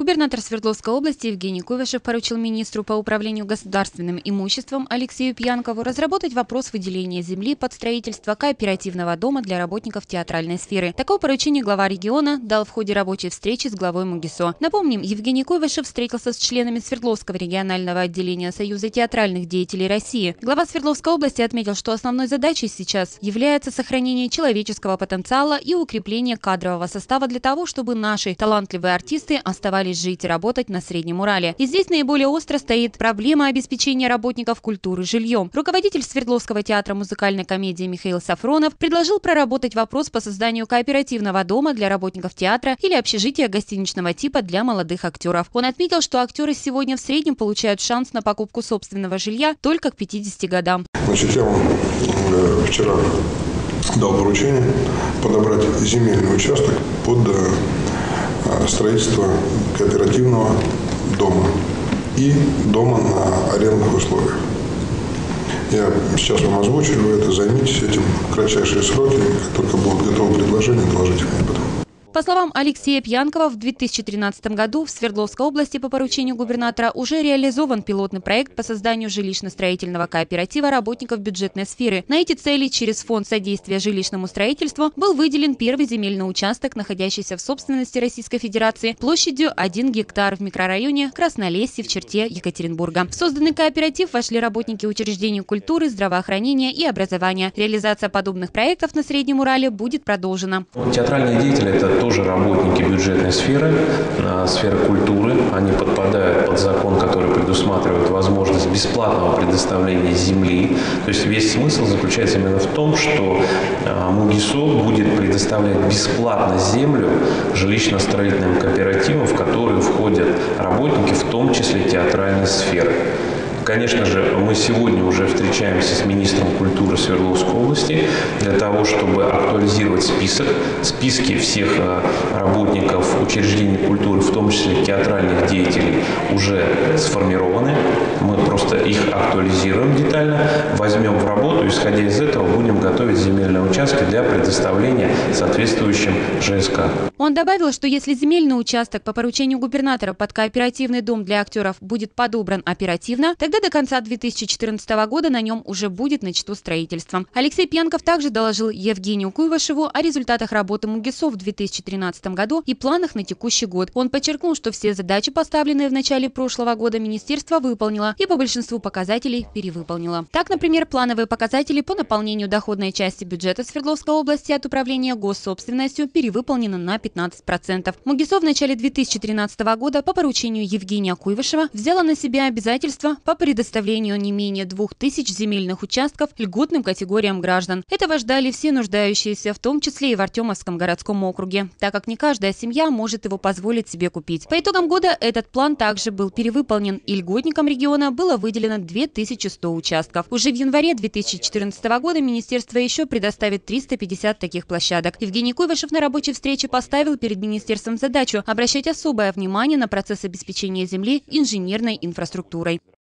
Губернатор Свердловской области Евгений Куйвашев поручил министру по управлению государственным имуществом Алексею Пьянкову разработать вопрос выделения земли под строительство кооперативного дома для работников театральной сферы. Такое поручение глава региона дал в ходе рабочей встречи с главой МУГИСО. Напомним, Евгений Куйвашев встретился с членами Свердловского регионального отделения Союза театральных деятелей России. Глава Свердловской области отметил, что основной задачей сейчас является сохранение человеческого потенциала и укрепление кадрового состава для того, чтобы наши талантливые артисты оставались жить и работать на Среднем Урале. И здесь наиболее остро стоит проблема обеспечения работников культуры жильем. Руководитель Свердловского театра музыкальной комедии Михаил Сафронов предложил проработать вопрос по созданию кооперативного дома для работников театра или общежития гостиничного типа для молодых актеров. Он отметил, что актеры сегодня в среднем получают шанс на покупку собственного жилья только к 50 годам. Значит, я вам вчера дал поручение подобрать земельный участок под строительство кооперативного дома и дома на арендных условиях. Я сейчас вам озвучу, вы это займитесь этим в кратчайшие сроки. Как только будут готовы предложения, доложите мне потом. По словам Алексея Пьянкова, в 2013 году в Свердловской области по поручению губернатора уже реализован пилотный проект по созданию жилищно-строительного кооператива работников бюджетной сферы. На эти цели через Фонд содействия жилищному строительству был выделен первый земельный участок, находящийся в собственности Российской Федерации, площадью 1 гектар в микрорайоне Краснолесье в черте Екатеринбурга. В созданный кооператив вошли работники учреждений культуры, здравоохранения и образования. Реализация подобных проектов на Среднем Урале будет продолжена. Театральные деятели – это тоже работники бюджетной сферы, сферы культуры. Они подпадают под закон, который предусматривает возможность бесплатного предоставления земли. То есть весь смысл заключается именно в том, что МУГИСО будет предоставлять бесплатно землю жилищно-строительным кооперативам, в которые входят работники, в том числе театральной сферы. Конечно же, мы сегодня уже встречаемся с министром культуры Свердловской области для того, чтобы актуализировать списки всех работников учреждений культуры, в том числе театральных деятелей, уже сформированы. Мы просто их актуализируем детально, возьмем в работу, исходя из этого будем готовить земельные участки для предоставления соответствующим ЖСК. Он добавил, что если земельный участок по поручению губернатора под кооперативный дом для актеров будет подобран оперативно, тогда до конца 2014 года на нем уже будет начато строительство. Алексей Пьянков также доложил Евгению Куйвашеву о результатах работы МУГИСО в 2013 году и планах на текущий год. Он подчеркнул, что все задачи, поставленные в начале прошлого года, министерство выполнило и по большинству показателей перевыполнило. Так, например, плановые показатели по наполнению доходной части бюджета Свердловской области от управления госсобственностью перевыполнены на 15%. МУГИСО в начале 2013 года по поручению Евгения Куйвашева взяла на себя обязательства по предоставлению не менее 2000 земельных участков льготным категориям граждан. Этого ждали все нуждающиеся, в том числе и в Артемовском городском округе, так как не каждая семья может его позволить себе купить. По итогам года этот план также был перевыполнен, и льготникам региона было выделено 2100 участков. Уже в январе 2014 года министерство еще предоставит 350 таких площадок. Евгений Куйвашев на рабочей встрече поставил перед министерством задачу обращать особое внимание на процесс обеспечения земли инженерной инфраструктурой.